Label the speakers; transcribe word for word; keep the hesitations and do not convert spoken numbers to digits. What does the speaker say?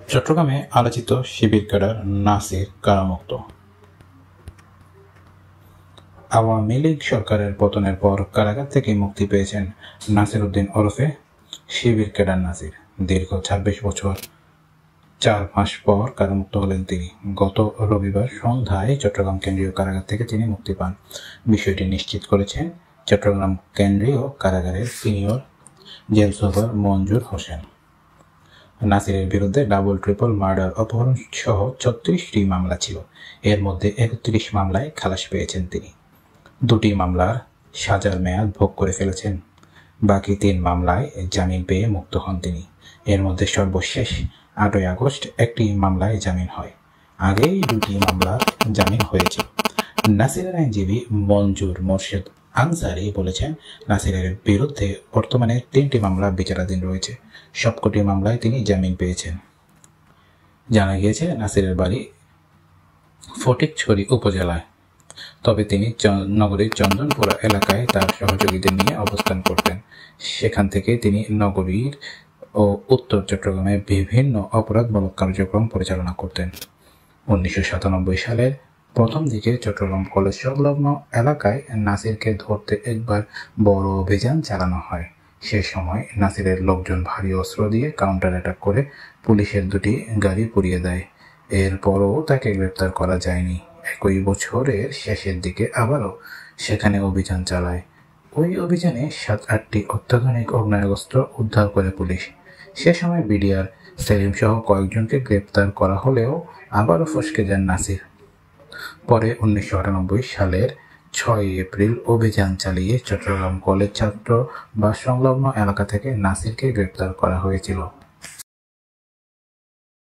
Speaker 1: চট্টগ্রামে আলোচিত শিবির ক্যাডার নাসির কারামুক্ত। আওয়ামী লীগ সরকারের পতনের পর কারাগার থেকে মুক্তি পেয়েছেন নাসির উদ্দিন ওরফে শিবির ক্যাডার নাসির। দীর্ঘ ছাব্বিশ বছর চার মাস পর কারামুক্ত হলেন তিনি। গত রবিবার সন্ধ্যায় চট্টগ্রাম কেন্দ্রীয় কারাগার থেকে তিনি মুক্তি পান। বিষয়টি নিশ্চিত করেছেন চট্টগ্রাম কেন্দ্রীয় কারাগারের senior jail super Manjur Hossain. নাসিরের বিরুদ্ধে ডাবল ট্রিপল মার্ডার, অপহরণ সহ ছত্রিশটি মামলা ছিল। এর মধ্যে একত্রিশ মামলায় খালাস পেয়েছেন তিনি। দুটি মামলার সাজার মেয়াদ ভোগ করে ফেলেছেন। বাকি তিন মামলায় জামিন পেয়ে মুক্ত হন তিনি। এর মধ্যে সর্বশেষ আটই আগস্ট একটি মামলায় জামিন হয়। আগেই দুটি মামলার জামিন হয়েছিল। নাসিরের আইনজীবী মঞ্জুর মোর্শেদ আনসারি বলেছেন, নাসিরের বিরুদ্ধে বর্তমানে তিনটি মামলা বিচারাধীন রয়েছে। সবকটি মামলায় তিনি জামিন পেয়েছেন। জানা গিয়েছে নাসিরের বাড়ি ফটিকছড়ি উপজেলায়, তবে তিনি নগরীর চন্দনপুরা এলাকায় তার সহযোগীদের নিয়ে অবস্থান করতেন। সেখান থেকে তিনি নগরীর ও উত্তর চট্টগ্রামে বিভিন্ন অপরাধমূলক কার্যক্রম পরিচালনা করতেন। উনিশশো সাতানব্বই সালের প্রথম দিকে চট্টগ্রাম কলেজ সংলগ্ন এলাকায় নাসিরকে ধরতে একবার বড় অভিযান চালানো হয়। সে সময় নাসিরের লোকজন ভারী অস্ত্র দিয়ে কাউন্টার অ্যাটাক করে পুলিশের দুটি গাড়ি পুড়িয়ে দেয়। এরপরও তাকে গ্রেপ্তার করা যায়নি। একই বছরের শেষের দিকে আবারও সেখানে অভিযান চালায়। ওই অভিযানে সাত আটটি অত্যাধুনিক অগ্নেয়াস্ত্র উদ্ধার করে পুলিশ। সে সময় বিডিআর সেলিম সহ কয়েকজনকে গ্রেপ্তার করা হলেও আবারও ফসকে যান নাসির। পরে উনিশশো আটানব্বই সালের ছয় এপ্রিল অভিযান চালিয়ে চট্টগ্রাম কলেজ ছাত্র বা সংলগ্ন এলাকা থেকে নাসিরকে গ্রেপ্তার করা হয়েছিল।